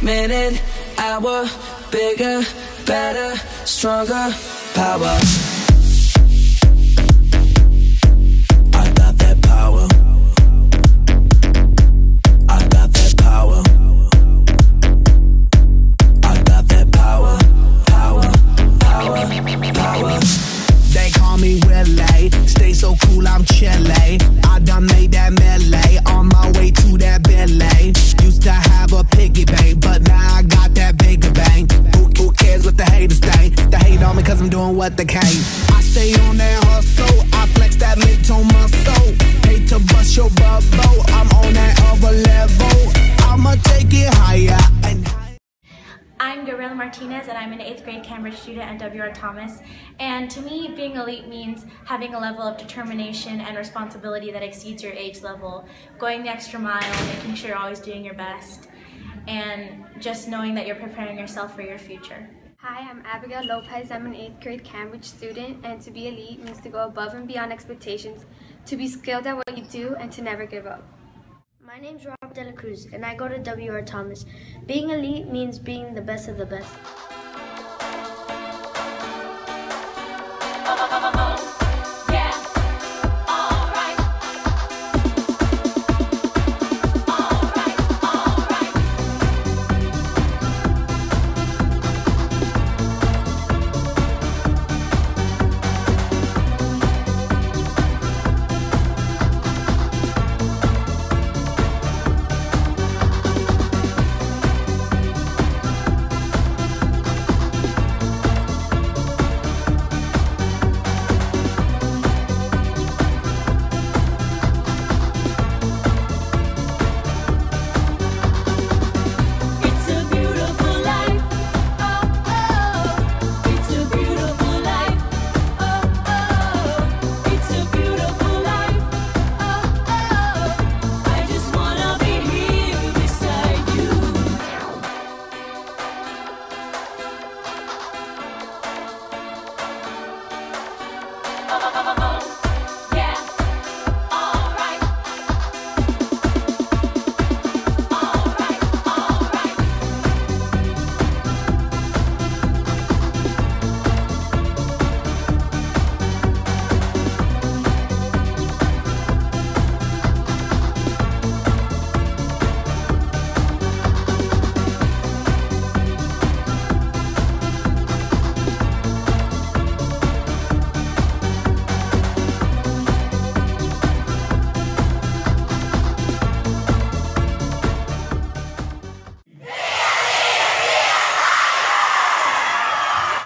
minute, hour, bigger, better, stronger, power. I got that power. I got that power. I got that power. Power, power, power. They call me Willie, stay so cool, I'm chilly. I done made that melee, on my way to that Billy. Used to have a piggy bank, but now I got that bigger bang. Who cares what the haters think? They hate on me cause I'm doing what they can. I stay on that hustle, I flex that mid-tone muscle. Hate to bust your bubble, I'm on that other level. I'ma take it higher and higher. I'm Gabriela Martinez and I'm an 8th grade Cambridge student at W.R. Thomas. And to me, being elite means having a level of determination and responsibility that exceeds your age level, going the extra mile, making sure you're always doing your best, and just knowing that you're preparing yourself for your future. Hi, I'm Abigail Lopez. I'm an 8th grade Cambridge student, and to be elite means to go above and beyond expectations, to be skilled at what you do, and to never give up. My name's Robert De La Cruz, and I go to W.R. Thomas. Being elite means being the best of the best.